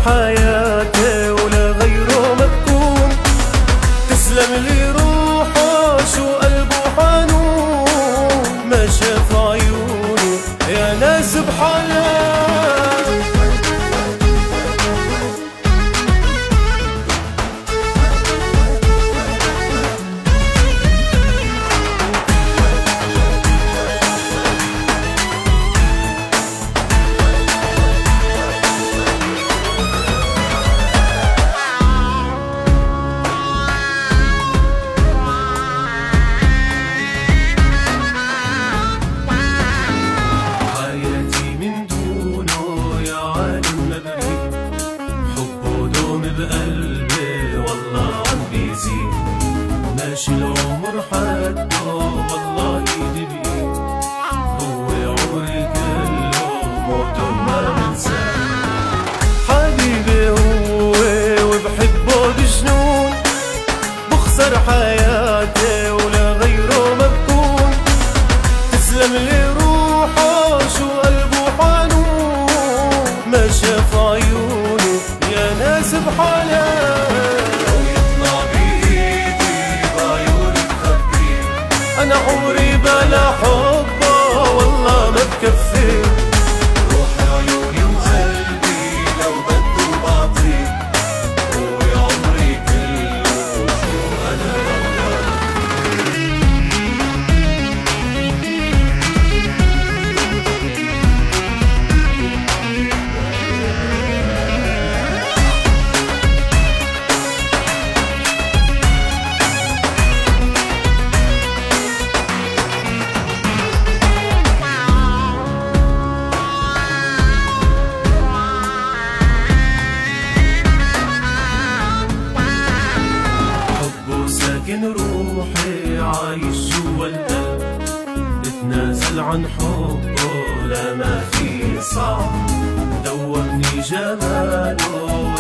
حياتي ولا غيره ما بكون. تسلم لي روحه شو قلبه حنون، ما شاف عيونه يا ناس بحالها. بقلبي والله عم بيزيد، ماشي العمر حده والله ايدي بايد. هو عمري كله موته ما بنساه، حبيبي هو وبحبه بجنون. بخسر حياتي ولا غيره ما بكون. تسلم لي روحه شو قلبه حنون، ما شاف عيونه يا ناس بحالها. لو يطلع بإيدي بعيوني تخبيه، أنا عمري بلا حبه والله ما بكفي. روحي عيوني وقلبي لو بده بعطيه، هو عمري كله شو أنا بقدر. ساكن روحي عايش جوا القلب، اتنازل عن حبه لا ما في صعب. دوبني جماله